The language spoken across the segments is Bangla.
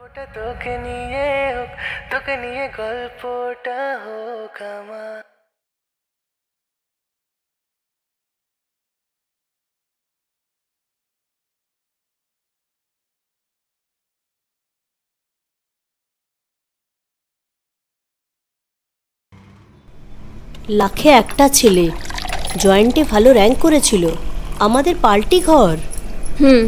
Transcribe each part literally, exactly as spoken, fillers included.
গল্পটা তোকে নিয়ে হোক, তোকে নিয়ে গল্পটা হোক আমার। লাখে একটা ছেলে, জয়েন্টে ভালো র্যাঙ্ক করেছিল, আমাদের পাল্টি ঘর। হুম,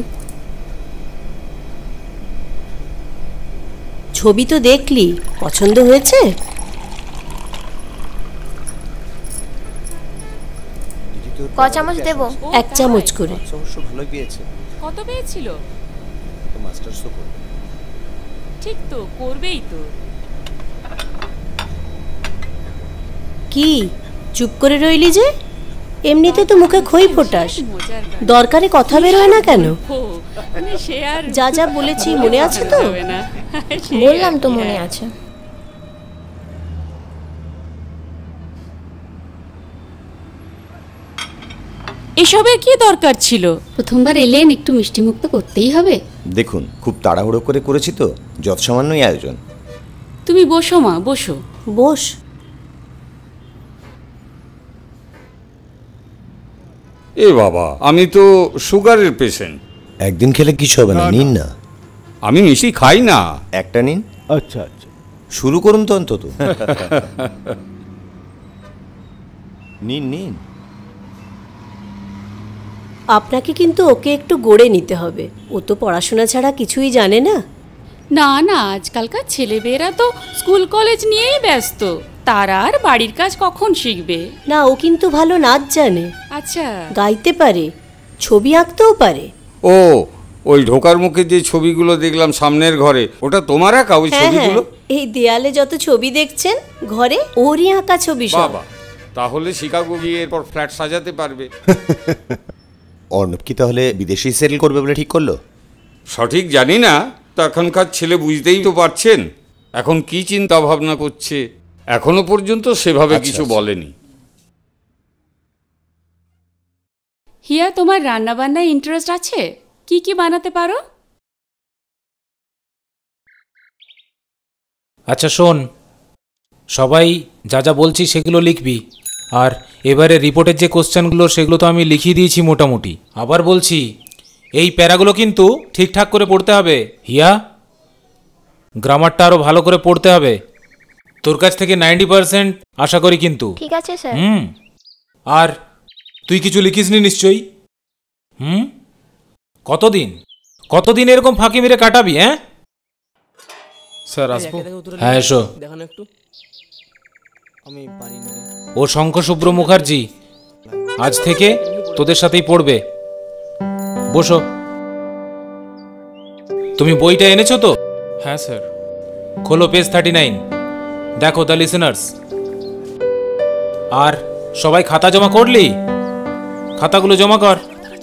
ছবি তো দেখলি, পছন্দ হয়েছে? ক চামচ দেব? এক চামচ করে। অবশ্য ভালোই পেয়েছে। কত পেয়েছিল? মাস্টার্সও করবে। ঠিক তো, করবেই তো। কি চুপ করে রইলি যে? এমনিতে তো মুখে খই ফোটাস, দরকারে কথা বেরোয় না কেন? যা যা বলেছি মনে আছে তো? বললাম তো মনে আছে। এসবের কি দরকার ছিল? প্রথমবার এলেন, একটু মিষ্টি মুখ তো করতেই হবে। দেখুন, খুব তাড়াহুড়ো করে করেছি তো, যত সামান্যই আয়োজন। তুমি বসো মা, বসো। বস। এ বাবা, আমি তো সুগারের পেশেন্ট। একদিন খেলে কিছু হবে না, নিন না। আমি মিষ্টি খাই না। একটা নিন। আচ্ছা আচ্ছা, শুরু করুন তো অন্তত। নিন নিন। আপনাকে কিন্তু ওকে একটু গড়ে নিতে হবে, ও তো পড়াশোনা ছাড়া কিছুই জানে না। না না, আজকালকার ছেলেমেয়েরা তো স্কুল কলেজ নিয়েই ব্যস্ত, তারা আর বাড়ির কাজ কখন শিখবে? না, ও কিন্তু ভালো নাচ জানে, আচ্ছা, গাইতে পারে, ছবি আঁকতেও পারে। ও, ওই ঢোকার মুখে যে ছবিগুলো দেখলাম সামনের ঘরে, ওটা তোমার আঁকা? ওই হ্যাঁ হ্যাঁ, ছবিগুলো? এই দেয়ালে যত ছবি দেখছেন ঘরে, ওরই আঁকা ছবি সব। বাবা, তাহলে শিকাগো গিয়ে এরপর ফ্ল্যাট সাজাতে পারবে। অর্ণব কি তাহলে বিদেশি সেটেল করবে বলে ঠিক করলো? সঠিক জানি না, তো এখনকার ছেলে বুঝতেই তো পারছেন এখন কি চিন্তা ভাবনা করছে। এখনো পর্যন্ত সেভাবে আচ্ছা, কিছু আচ্ছা। বলেনি। হিয়া, তোমার রান্না বান্নায় ইন্টারেস্ট আছে? কি কি বানাতে পারো? আচ্ছা শোন, সবাই যা যা বলছি সেগুলো লিখবি, আর এবারে রিপোর্টের যে কোশ্চেনগুলো সেগুলো তো আমি লিখিয়ে দিয়েছি মোটামুটি। আবার বলছি, এই প্যারাগুলো কিন্তু ঠিকঠাক করে পড়তে হবে। হিয়া, গ্রামারটা আরও ভালো করে পড়তে হবে। তোর কাছ থেকে নাইনটি পার্সেন্ট আশা করি কিন্তু। ঠিক আছে স্যার। হুম, আর তুই কিছু লিখিসনি নিশ্চয়ই? হুম, কতদিন কতদিন এরকম ফাঁকি মেরে কাটাবি? হ্যাঁ স্যার, আসবো? হ্যাঁ এসো। দেখানো একটু, আমি পারি না। ও শঙ্খ শুভ্র মুখার্জি, আজ থেকে তোদের সাথেই পড়বে। বসো। তুমি বইটা এনেছো তো? হ্যাঁ স্যার। খোলো পেজ থার্টি নাইন, দেখো দ্য লিসেনার্স। আর সবাই খাতা জমা করলি? খাতাগুলো জমা কর।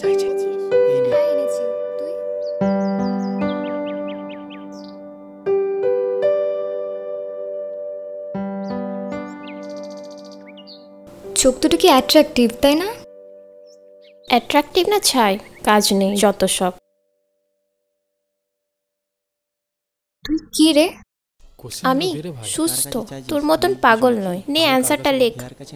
চোখ দুটো কি অ্যাট্রাকটিভ, তাই না? অ্যাট্রাকটিভ না ছাই, কাজ নেই যত সব। তুই কি রে? আমি সুস্থ, তোর মতন পাগল নয়। নে অ্যান্সারটা লেখ।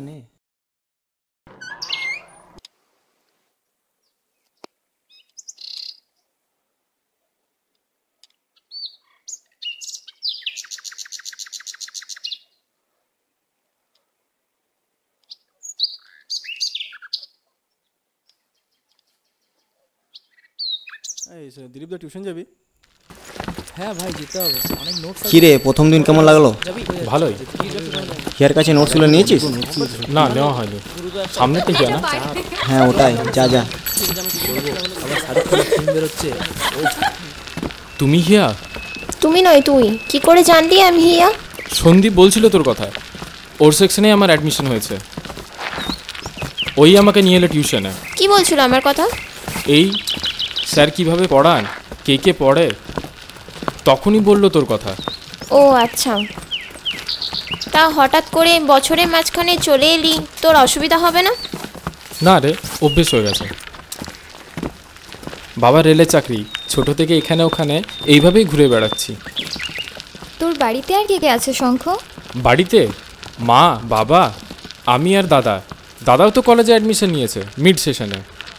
দিলীপ দা টিউশন যাবি? হ্যাঁ ভাই, যেতে হবে, অনেক নোটস। কি রে, প্রথম দিন কেমন লাগলো? ভালোই। হিয়ার কাছে নোটসগুলো নিয়েছিস? না, নেওয়া হয়নি। সামনে তো যা না। হ্যাঁ ওটাই, যা যা। আবার শাহরুখ খানের ফিল্ম বেরোচ্ছে। তুমি হিয়া? তুমি নয় তুই, কি করে জানলি আমি হিয়া? সন্দীপ বলছিল তোর কথা, ওর সেকশনে আমার অ্যাডমিশন হয়েছে, ওই আমাকে নিয়ে এলো টিউশনে। কি বলছিল আমার কথা? এই স্যার কিভাবে পড়ান, কে কে পড়ে, তখনই বললো তোর কথা। ও আচ্ছা, তা হঠাৎ করে বছরের মাঝখানে চলে এলি, তোর অসুবিধা হবে না? না রে, অভ্যেস হয়ে গেছে। বাবা রেলের চাকরি, ছোট থেকে এখানে ওখানে এইভাবেই ঘুরে বেড়াচ্ছি। তোর বাড়িতে আর কে কে আছে শঙ্খ? বাড়িতে মা, বাবা, আমি আর দাদা। দাদাও তো কলেজে অ্যাডমিশন নিয়েছে মিড সেশনে।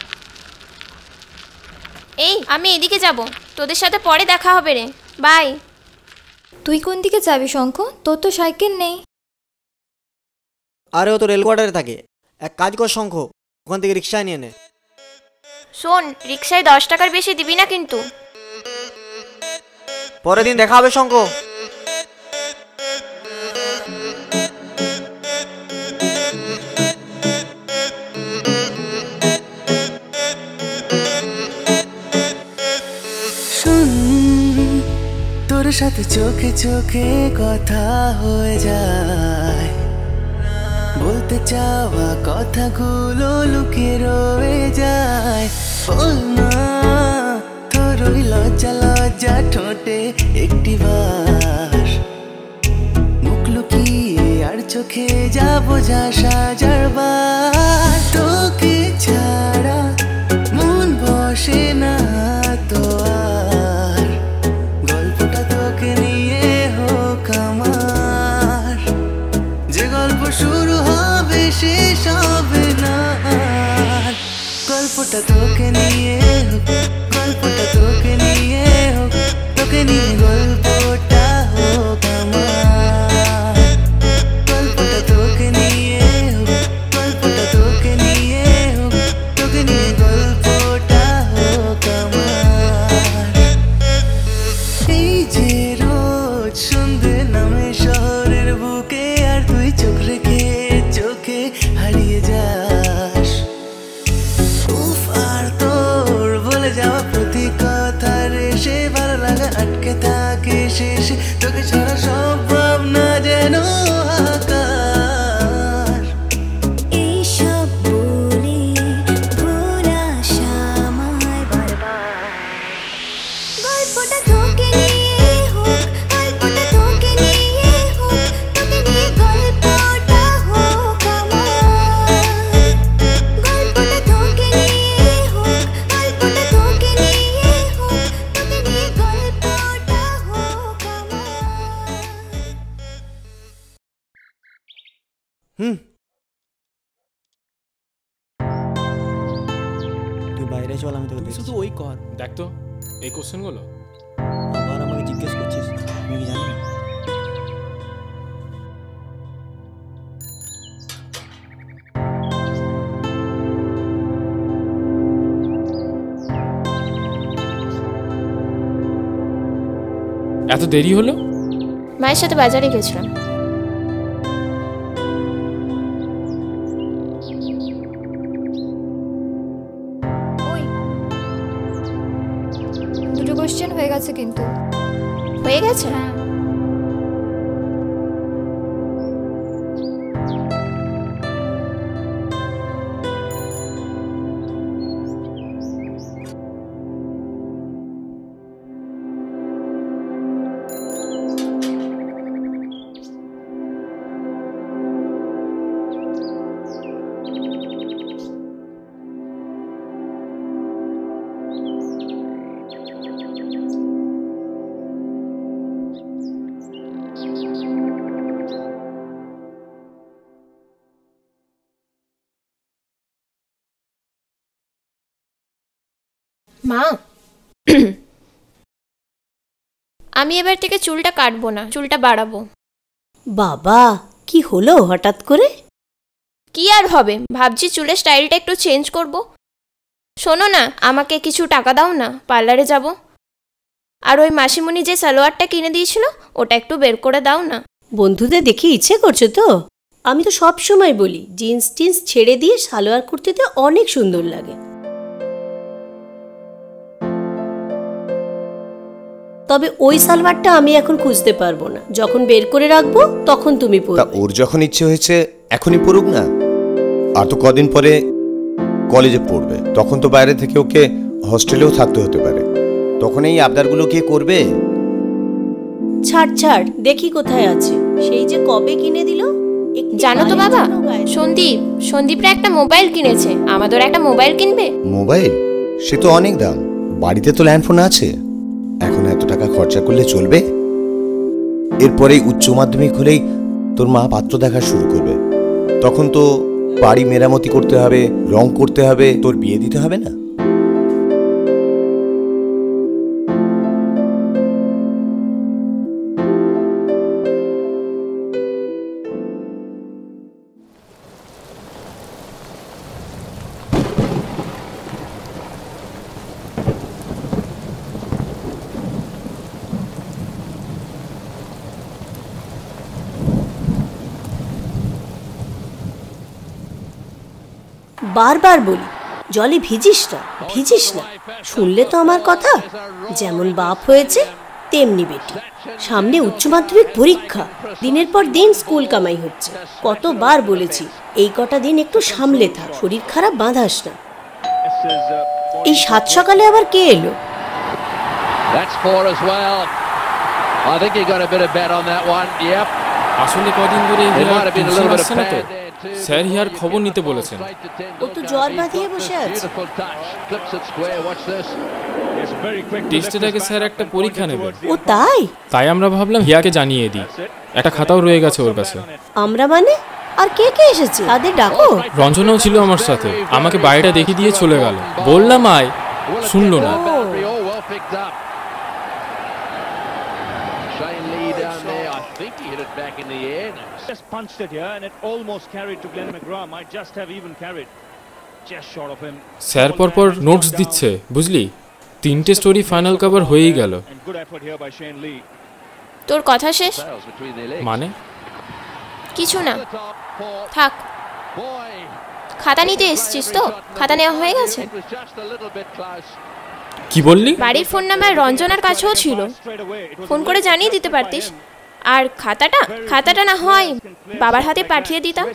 এই আমি এদিকে যাব, তোদের সাথে পরে দেখা হবে রে, বাই। তুই কোন দিকে যাবি শঙ্খ? তোর তো সাইকেল নেই। আরে ও তো রেল কোয়ার্টারে থাকে। এক কাজ কর শঙ্খ, ওখান থেকে রিক্সা নিয়ে নে। শোন, রিক্সায় দশ টাকার বেশি দিবি না কিন্তু। পরের দিন দেখা হবে শঙ্খ। তোর সাথে চোখে চোখে কথা হয়ে যায়, বলতে চাওয়া কথাগুলো লুকিয়ে রয়ে যায়। বল না তোর ওই লজ্জা লজ্জা ঠোঁটে একটি বার মুখ লুকিয়ে আর চোখে যাবো যা সাজার বার। তোকে ছাড়া মন বসে না তো আর, গল্পটা তোকে নিয়ে হোক আমার, যে গল্প শুরু হবে শেষ হবে না। গল্পটা তোকে নিয়ে হোক, গল্পটা তোকে নিয়ে হোক, তোকে নিয়ে গল্পটা হোক আমার। গল্পটা তোকে নিয়ে হোক, গল্পটা তোকে নিয়ে হোক, তোকে নিয়ে গল্পটা হোক আমার। এই যে রোজ সন্ধে নামে শহরের বুকে, আর তুই চোখ রেখে চোখে হারিয়ে যাস। উফ, আর তোর বলে যাওয়া প্রতি কথা রে সে ভালো লাগা আটকে থাকে শেষে, তোকে ছাড়া সম্ভব না যেন আকাশ। এইসব বলে ভোলা আমায় বারবার। গল্পটা তোকে নিয়ে হোক, গল্পটা তোকে নিয়ে হোক, তোকে নিয়ে গল্পটা হোক আমার। গল্পটা তোকে নিয়ে হোক, গল্পটা তোকে নিয়ে হোক, তোকে নিয়ে গল্পটা হোক আমার। হুম, তুই বাইরে চল, আমি তোকে দেখছি। শুধু ওই কর। দেখ তো এই কোশ্চেনগুলো আবার আমাকে জিজ্ঞেস করছিস, আমি কি জানি? এত দেরি হলো? মায়ের সাথে বাজারে গেছিলাম। ওই দুটো কোশ্চেন হয়ে গেছে কিন্তু। হয়ে গেছে? হ্যাঁ। মা, আমি এবার থেকে চুলটা কাটবো না, চুলটা বাড়াবো। বাবা, কি হলো হঠাৎ করে? কি আর হবে, ভাবছি চুলের স্টাইলটা একটু চেঞ্জ করব। শোনো না, আমাকে কিছু টাকা দাও না, পার্লারে যাব। আর ওই মাসিমণি যে সালোয়ারটা কিনে দিয়েছিল ওটা একটু বের করে দাও না। বন্ধুদের দেখে ইচ্ছে করছে তো? আমি তো সব সময় বলি জিন্স টিন্স ছেড়ে দিয়ে সালোয়ার কুর্তিতে অনেক সুন্দর লাগে। তবে ওই সালোয়ারটা আমি এখন খুঁজতে পারবো না, যখন বের করে রাখবো তখন তুমি তা পরবে। ওর যখন ইচ্ছে হয়েছে এখনই পড়ুক না, আর তো কদিন পরে কলেজে পড়বে, তখন তো বাইরে থেকে ওকে হস্টেলেও থাকতে হতে পারে, তখন এই আবদারগুলো কে করবে? ছাড় ছাড়, দেখি কোথায় আছে, সেই যে কবে কিনে দিল। জানো তো বাবা, সন্দীপ সন্দীপরা একটা মোবাইল কিনেছে, আমাদের একটা মোবাইল কিনবে। মোবাইল? সে তো অনেক দাম, বাড়িতে তো ল্যান্ডফোন আছে, এখন এত টাকা খরচা করলে চলবে? এরপরেই উচ্চ মাধ্যমিক হলেই তোর মা পাত্র দেখা শুরু করবে, তখন তো বাড়ি মেরামতি করতে হবে, রং করতে হবে, তোর বিয়ে দিতে হবে না? বারবার বলি জলে ভিজিস না, ভিজিস না। শুনলে তো আমার কথা। যেমন বাপ হয়েছে তেমনি বেটি। সামনে উচ্চ মাধ্যমিক পরীক্ষা, দিনের পর দিন স্কুল কামাই হচ্ছে। কতবার বলেছি এই কটা দিন একটু সামলে থাক, শরীর খারাপ বাঁধাস না। এই সাত সকালে আবার কে এলো? আসলে কদিন ধরে আসছে না তো, স্যার হিয়ার খবর নিতে বলেছেন। ও তো জ্বর বাঁধিয়ে বসে আছে। টেস্টের আগে স্যার একটা পরীক্ষা নেবেন। ও তাই? তাই আমরা ভাবলাম হিয়াকে জানিয়ে দিই, একটা খাতাও রয়ে গেছে ওর কাছে। আমরা মানে? আর কে কে এসেছে? তাদের ডাকো। রঞ্জনাও ছিল আমার সাথে, আমাকে বাড়িটা দেখিয়ে দিয়ে চলে গেল। বললাম আয়, শুনলো না। Just punched it here and it almost carried to Glenn McGraw. Might just have even carried. Just short of him. Sir পরপর নোটস দিচ্ছে, বুঝলি? তিনটে স্টোরি ফাইনাল কভার হয়েই গেল। তোর কথা শেষ? মানে কিছু না, থাক। খাতা নিতে এসেছিস তো? খাতা নেওয়া হয়ে গেছে? কি বললি? বাড়ির ফোন নাম্বার রঞ্জনার কাছেও ছিল, ফোন করে জানিয়ে দিতে পারতিস। আর খাতাটা খাতাটা না হয় বাবার হাতে পাঠিয়ে দিতাম।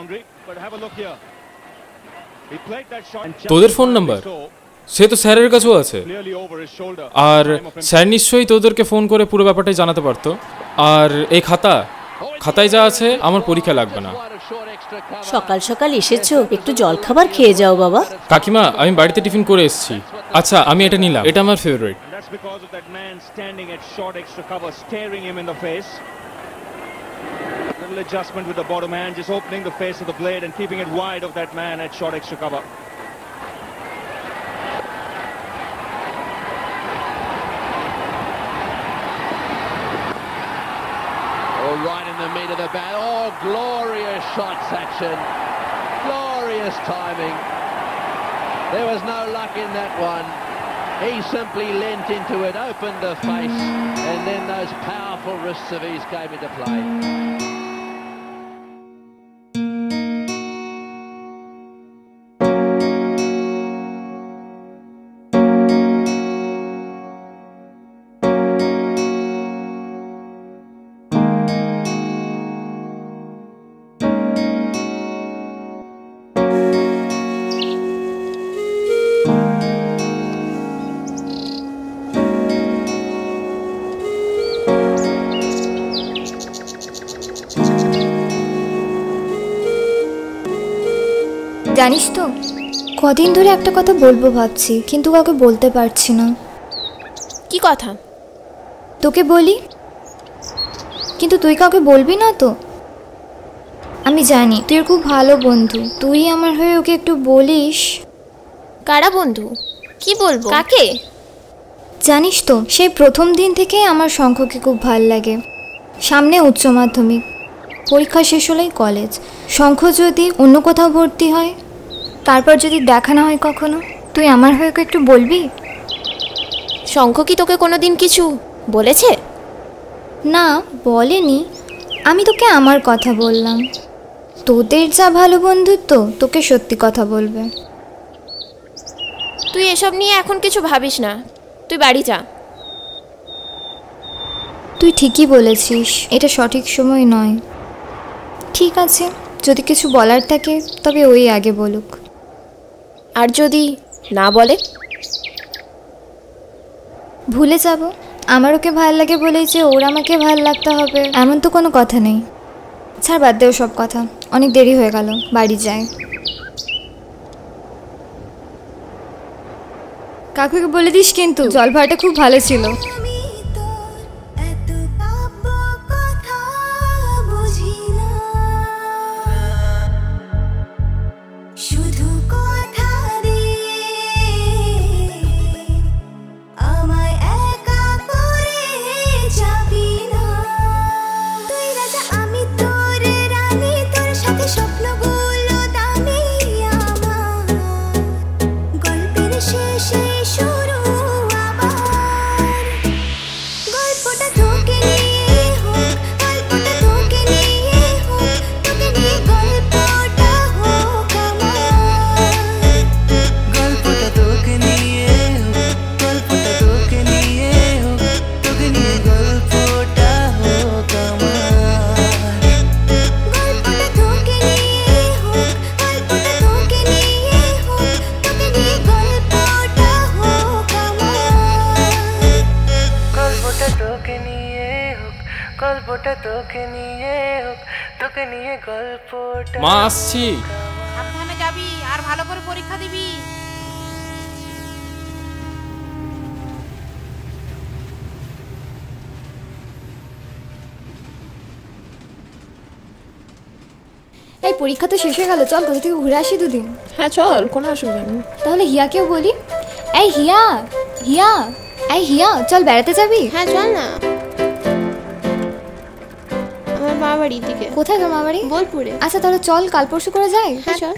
তোদের ফোন নাম্বার? সে তো স্যারের কাছেও আছে। আর স্যার নিশ্চয়ই তোদেরকে ফোন করে পুরো ব্যাপারটাই জানাতে পারতো। আর এই খাতা, খাতায় যা আছে আমার পরীক্ষা লাগবে না। সকাল সকাল এসেছো, একটু জল খাবার খেয়ে যাও বাবা। কাকিমা, আমি বাড়িতে টিফিন করে এসেছি। আচ্ছা, আমি এটা নিলাম, এটা আমার favourite. That's because of that man standing at short extra cover, staring him in the face. Little adjustment with the bottom hand, just opening the face of the blade and keeping it wide of that man at short extra cover. Oh, right in the meat of the bat. Oh, glorious shot section. Glorious timing. There was no luck in that one. He simply leant into it, opened the face, and then those powerful wrists of his came into play. জানিস তো, কদিন ধরে একটা কথা বলবো ভাবছি, কিন্তু কাউকে বলতে পারছি না। কি কথা? তোকে বলি, কিন্তু তুই কাউকে বলবি না তো? আমি জানি তুই খুব ভালো বন্ধু, তুই আমার হয়ে ওকে একটু বলিস। কারা বন্ধু? কি বলবো? কাকে? জানিস তো, সেই প্রথম দিন থেকেই আমার শঙ্খকে খুব ভাল লাগে। সামনে উচ্চ মাধ্যমিক পরীক্ষা শেষ হলেই কলেজ। শঙ্খ যদি অন্য কোথাও ভর্তি হয়, তারপর যদি দেখা না হয় কখনো, তুই আমার হয়ে একটু বলবি? শঙ্খ কি তোকে কোনোদিন কিছু বলেছে? না, বলেনি। আমি তোকে আমার কথা বললাম। তোদের যা ভালো বন্ধুত্ব, তোকে সত্যি কথা বলবে। তুই এসব নিয়ে এখন কিছু ভাবিস না, তুই বাড়ি যা। তুই ঠিকই বলেছিস, এটা সঠিক সময় নয়। ঠিক আছে, যদি কিছু বলার থাকে তবে ওই আগে বলুক। আর যদি না বলে? ভুলে যাব। আমার ওকে ভাল লাগে বলেই যে ওর আমাকে ভাল লাগতে হবে এমন তো কোনো কথা নেই। ছাড়, বাদ দেও সব কথা, অনেক দেরি হয়ে গেল, বাড়ি যাই। কাকুকে বলে দিস কিন্তু জল ভাড়াটা খুব ভালো ছিল। মা আসছি। সাবধানে যাবি আর ভালো করে পরীক্ষা দিবি। এই পরীক্ষা তো শেষ হয়ে গেল, চল কোথা থেকে ঘুরে আসি দুদিন। হ্যাঁ চল, কোনো অসুবিধা নেই। তাহলে হিয়াকেও বলি। এই হিয়া, হিয়া, এই হিয়া, চল বেড়াতে যাবি? হ্যাঁ চল না। আমার মা বাড়ির দিকে। কোথায় তোর মা বাড়ি? বোলপুরে। আচ্ছা তাহলে চল কাল পরশু করে যাই। হ্যাঁ চল।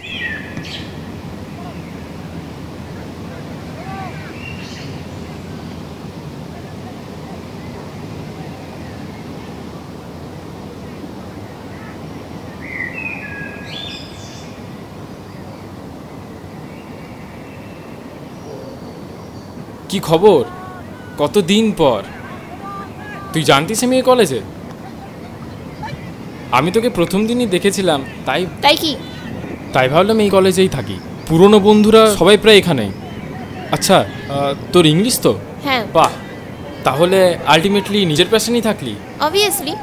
কি খবর? কতদিন পর। তুই জানতিস আমি এই কলেজে? আমি তোকে প্রথম দিনই দেখেছিলাম, তাই তাই কি তাই ভাবলাম এই কলেজেই থাকি। পুরনো বন্ধুরা সবাই প্রায় এখানেই। আচ্ছা তোর ইংলিশ তো? হ্যাঁ। বাহ, তাহলে আলটিমেটলি নিজের প্যাশনই থাকলি। অবভিয়াসলি।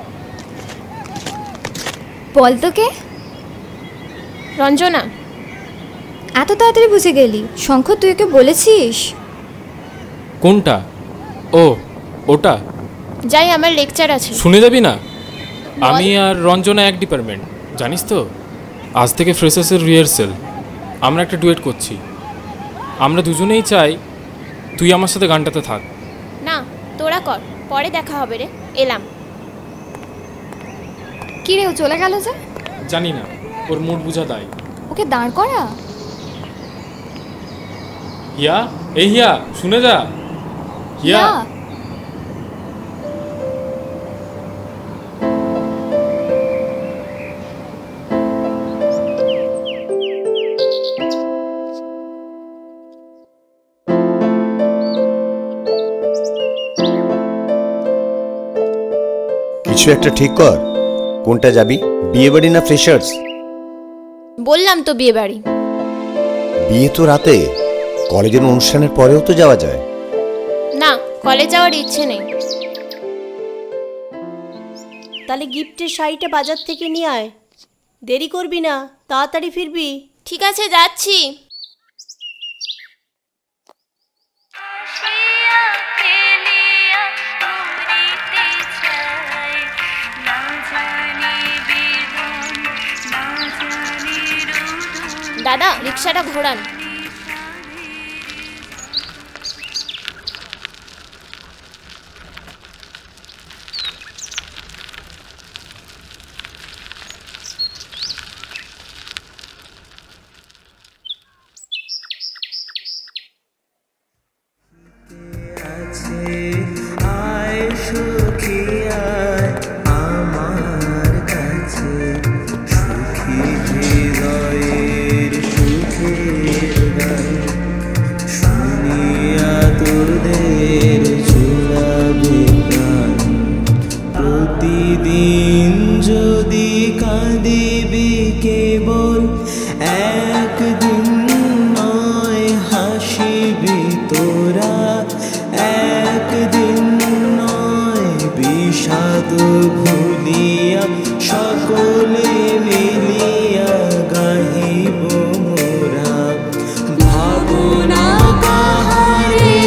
বল তো কে? রঞ্জনা। এত তাড়াতাড়ি বুঝে গেলি? শঙ্খ তুই ওকে বলেছিস? কোনটা? ও ওটা। যাই, আমার লেকচার আছে। শুনে যাবি না? আমি আর রঞ্জনা এক ডিপার্টমেন্ট, জানিস তো। আজ থেকে ফ্রেশার্সের রিহার্সেল, আমরা একটা ডুয়েট করছি। আমরা দুজনেই চাই তুই আমার সাথে গানটাতে থাক। না তোরা কর, পরে দেখা হবে রে। এলাম। কি রে, ও চলে গেল যে? জানি না, ওর মুড বুঝা দায়। ওকে দাঁড় করা। হিয়া, এই হিয়া, শুনে যা। হিয়া, কিছু একটা ঠিক কর। কোনটা যাবি, বিয়ে বাড়ি না ফ্রেশার্স? বললাম তো বিয়ে বাড়ি। বিয়ে তো রাতে, কলেজের অনুষ্ঠানের পরেও তো যাওয়া যায়। না, কলেজ যাওয়ার ইচ্ছে নেই। তাহলে গিফটের শাড়িটা বাজার থেকে নিয়ে আয়, দেরি করবি না, তাড়াতাড়ি ফিরবি। ঠিক আছে, যাচ্ছি। দাদা, রিক্সাটা ঘোরান। প্রতিদিন যদি কাঁদিবি কেবল একদিন নয়, হাসিবি তোরা একদিন নয়, বিষাদ ভুলিয়া সকলে মিলিয়া গাহিব মোরা। ভাবনা কাহারে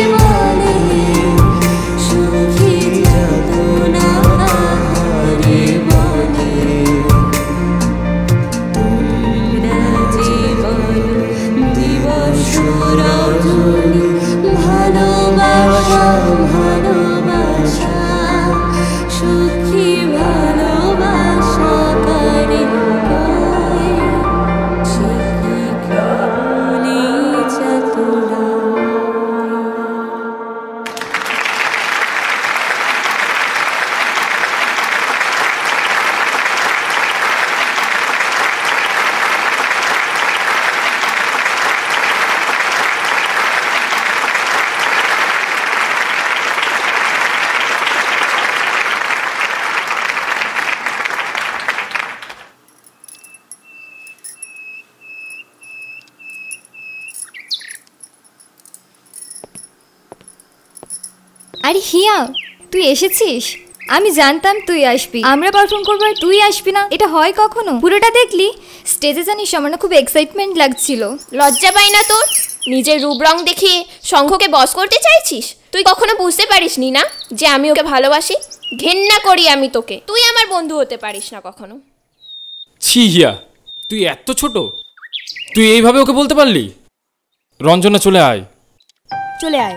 আরে হিয়া, তুই এসেছিস? আমি জানতাম তুই আসবি। আমরা পারফর্ম করবো আর তুই আসবি না, এটা হয় কখনো? পুরোটা দেখলি? স্টেজে জানিস আমার না খুব এক্সাইটমেন্ট লাগছিল। লজ্জা পাই না তোর? নিজের রূপ রং দেখিয়ে শঙ্খকে বস করতে চাইছিস? তুই কখনো বুঝতে পারিসনি না যে আমি ওকে ভালোবাসি? ঘেন্না করি আমি তোকে, তুই আমার বন্ধু হতে পারিস না কখনো। ছি হিয়া, তুই এত ছোট, তুই এইভাবে ওকে বলতে পারলি? রঞ্জনা চলে আয়। চলে আয়।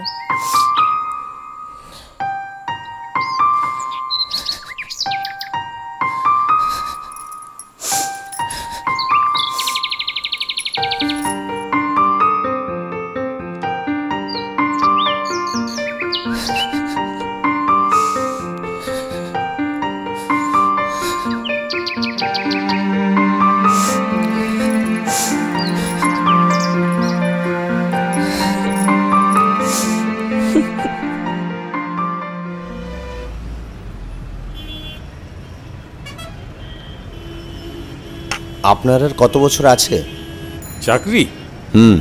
আপনার আর কত বছর আছে চাকরি? হুম,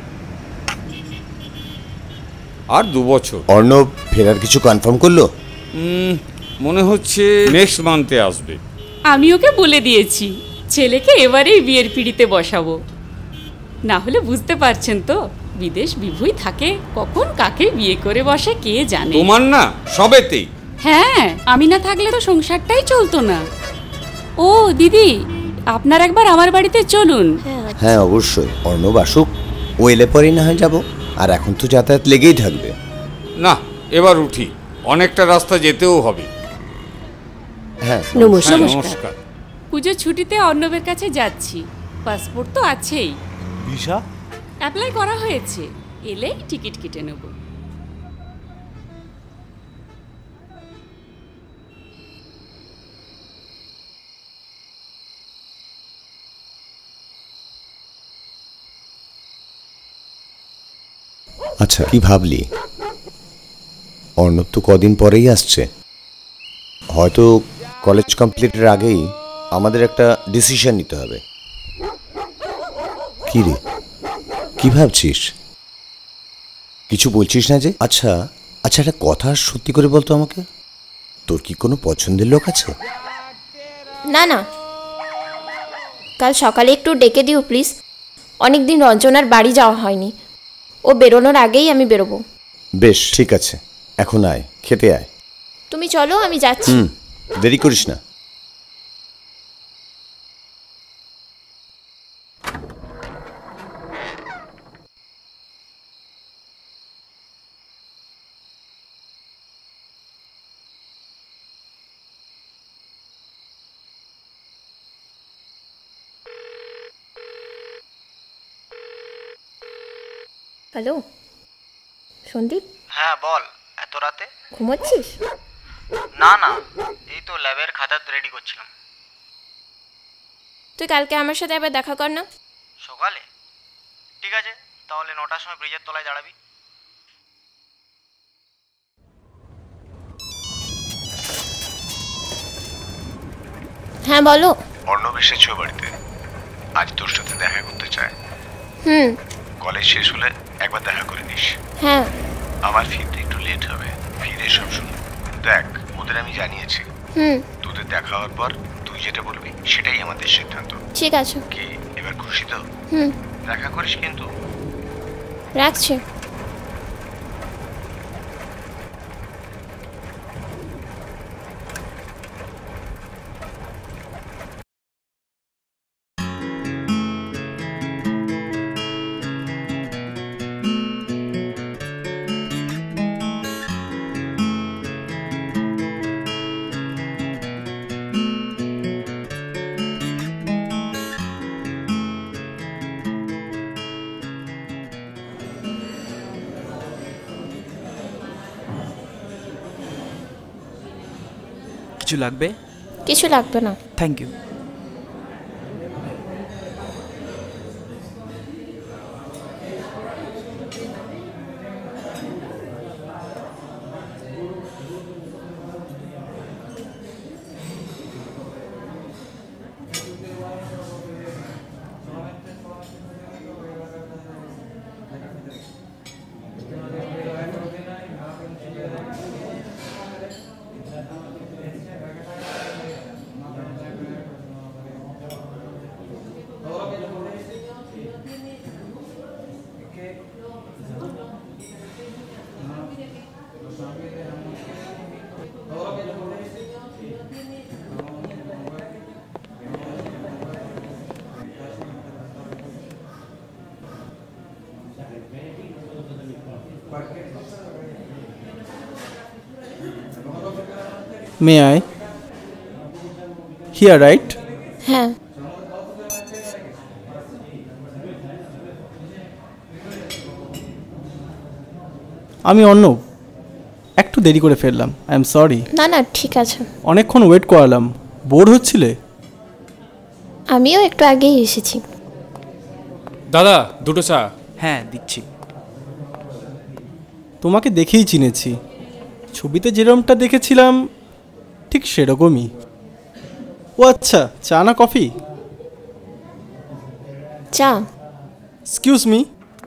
আর দু বছর। অর্ণব ফেরার কিছু কনফার্ম করলো? উম, মনে হচ্ছে নেক্সট মান্থে আসবে। আমি ওকে বলে দিয়েছি ছেলেকে এবারেই বিয়ের পিড়িতে বসাবো। না হলে বুঝতে পারছেন তো, বিদেশ বিভুই থাকে, কখন কাকে বিয়ে করে বসে কে জানে। তোমার না সবেতেই। হ্যাঁ, আমি না থাকলে তো সংসারটাই চলতো না। ও দিদি, আপনার একবার আমার বাড়িতে চলুন। হ্যাঁ অবশ্যই, অর্ণব আসুক, ও এলে পরেই না হয় যাবো। আর এখন তো যাতায়াত লেগেই থাকবে। না, এবার উঠি, অনেকটা রাস্তা যেতেও হবে। হ্যাঁ নমস্কার। নমস্কার। পুজোর ছুটিতে অর্ণবের কাছে যাচ্ছি, পাসপোর্ট তো আছেই, ভিসা অ্যাপ্লাই করা হয়েছে, এলেই টিকিট কেটে নেব। আচ্ছা, কি ভাবলি? অর্ণব তো কদিন পরেই আসছে, হয়তো কলেজ কমপ্লিটের আগেই আমাদের একটা ডিসিশন নিতে হবে। কি রে, কি ভাবছিস? কিছু বলছিস না যে? আচ্ছা আচ্ছা, একটা কথা সত্যি করে বলতো আমাকে, তোর কি কোনো পছন্দের লোক আছে? না না, কাল সকালে একটু ডেকে দিও প্লিজ। অনেকদিন রঞ্জনার বাড়ি যাওয়া হয়নি, ও বেরোনোর আগেই আমি বেরোবো। বেশ ঠিক আছে, এখন আয়, খেতে আয়। তুমি চলো, আমি যাচ্ছি। হুম, দেরি করিস না। হ্যালো সন্দীপ। হ্যাঁ বল, এত রাতে ঘুমোচ্ছিস? না না, এই তো ল্যাবের খাতা রেডি করছিলাম। তুই কালকে আমার সাথে আবার দেখা কর না। সকালে? ঠিক আছে, তাহলে নটার সময় ব্রিজের তলায় দাঁড়াবি। হ্যাঁ বলো। অর্ণব এসেছো বাড়িতে, আজ তোর সাথে দেখা করতে চায়। হুম। কলেজ শেষ হলে একবার দেখা করে নিস। হ্যাঁ। আমার ফিরতে একটু লেট হবে, ফিরে সব শুন। দেখ, ওদের আমি জানিয়েছি। হুম। তোদের দেখা হওয়ার পর তুই যেটা বলবি সেটাই আমাদের সিদ্ধান্ত। ঠিক আছে। কি এবার খুশি তো? হুম। দেখা করিস কিন্তু। রাখছি। কিছু লাগবে? কিছু লাগবে না, thank you. May I here, right? হ্যাঁ। আমি অর্ণব, একটু দেরি করে ফেললাম, আই এম সরি। না না ঠিক আছে। অনেকক্ষণ ওয়েট করালাম, বোর হচ্ছিলে? আমিও একটু আগেই এসেছি। দাদা দুটো চা। হ্যাঁ দিচ্ছি। তোমাকে দেখেই চিনেছি, ছবিতে যেরকমটা দেখেছিলাম ঠিক সেরকমই। ও আচ্ছা, চা না কফি? চা। Excuse me.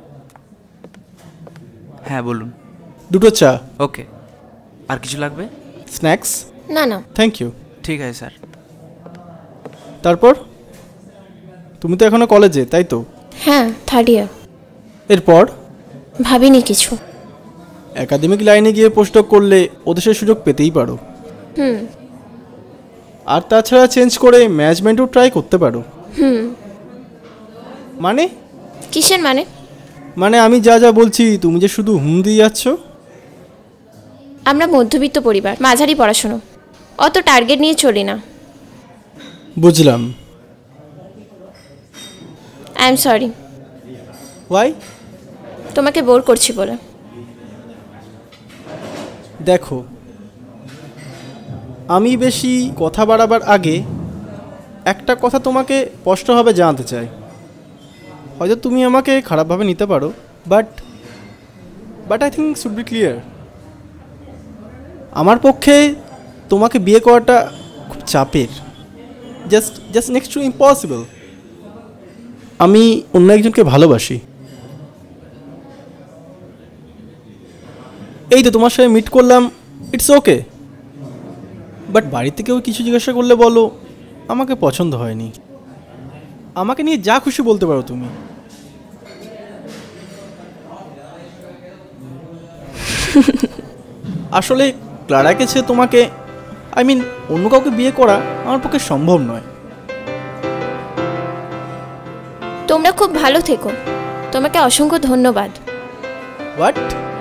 হ্যাঁ বলুন। দুটো চা। ওকে। আর কিছু লাগবে? স্ন্যাক্স? না না থ্যাংক ইউ। ঠিক আছে স্যার। তারপর তুমি তো এখনো কলেজে, তাই তো? হ্যাঁ, থার্ড ইয়ার। এরপর? ভাবিনি কিছু। একাডেমিক লাইনে গিয়ে পোস্টডক করলে ওদেশের সুযোগ পেতেই পারো। হুম। আর তাছাড়া চেঞ্জ করে ম্যানেজমেন্টও ট্রাই করতে পারো। হুম। মানে? কিসের মানে? মানে আমি যা যা বলছি তুমি যে শুধু হুম দিয়ে যাচ্ছ। আমরা মধ্যবিত্ত পরিবার, মাঝারি পড়াশুনো, অত টার্গেট নিয়ে চলি না। বুঝলাম। I am sorry. ওয়াই? তোমাকে বোর করছি বলে। দেখো, আমি বেশি কথা বাড়াবার আগে একটা কথা তোমাকে স্পষ্টভাবে জানাতে চাই। হয়তো তুমি আমাকে খারাপভাবে নিতে পারো, but but I think should be clear. আমার পক্ষে তোমাকে বিয়ে করাটা খুব চাপের, just just next to impossible. আমি অন্য একজনকে ভালোবাসি। এই তো তোমার সাথে মিট করলাম, ইটস ওকে, বাট বাড়িতে কেউ কিছু জিজ্ঞাসা করলে বলো আমাকে পছন্দ হয়নি। আমাকে নিয়ে যা খুশি বলতে পারো তুমি। আসলে ক্লারাকে ছেড়ে তোমাকে, আই মিন অন্য কাউকে বিয়ে করা আমার পক্ষে সম্ভব নয়। তোমরা খুব ভালো থেকো, তোমাকে অসংখ্য ধন্যবাদ। হোয়াট?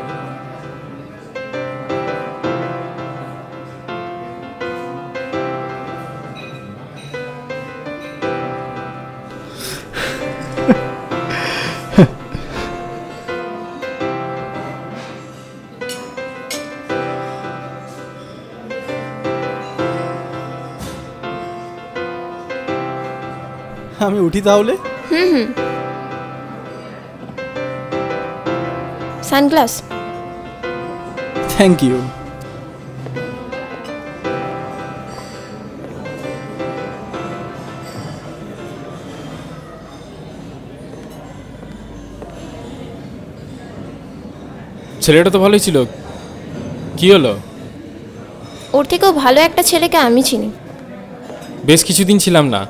আমি উঠি তাহলে? হুম হুম। সানগ্লাস। Thank you. ছেলেটা তো ভালোই ছিল, কি হলো? ওর থেকেও ভালো একটা ছেলেকে আমি চিনি। বেশ কিছুদিন ছিলাম না।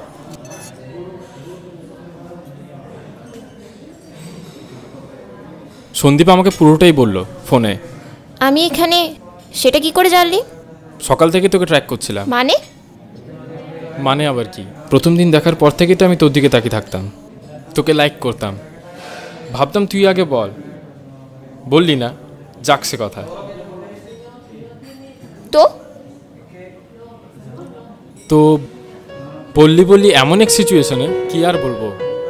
সন্দীপ আমাকে পুরোটাই বললো ফোনে। আমি এখানে, সেটা কি করে জানলি? সকাল থেকে তোকে ট্র্যাক করছিলাম। মানে? মানে আবার কি, প্রথম দিন দেখার পর থেকে তো আমি তোর দিকে তাকিয়ে থাকতাম, তোকে লাইক করতাম, ভাবতাম তুই আগে বল, বললি না, যাক সে কথা। তো তো বললি বললি এমন এক সিচুয়েশনে কি আর বলবো।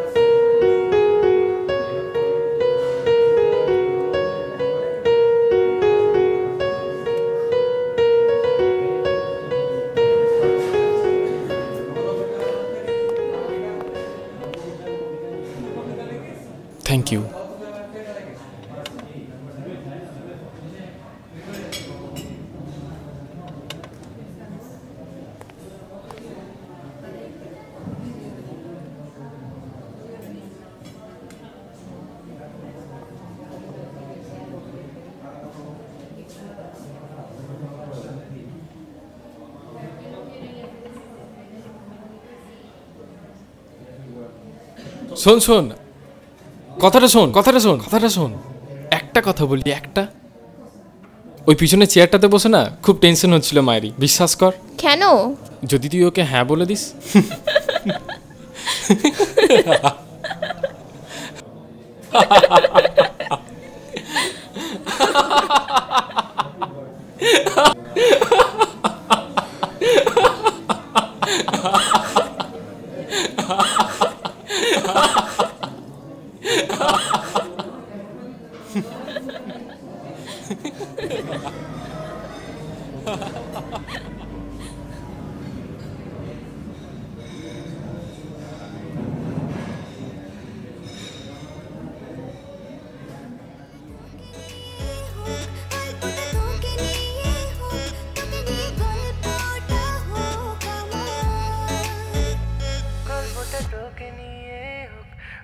Thank you. শোন শোন কথাটা শোন কথাটা শোন কথাটা শোন একটা কথা বলি, একটা। ওই পিছনে চেয়ারটাতে বসে না খুব টেনশন হচ্ছিল মায়েরই, বিশ্বাস কর। কেন? যদি তুই ওকে হ্যাঁ বলে দিস।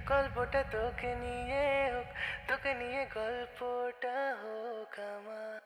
গল্পটা তোকে নিয়ে হোক, তোকে নিয়ে গল্পটা হোক আমার।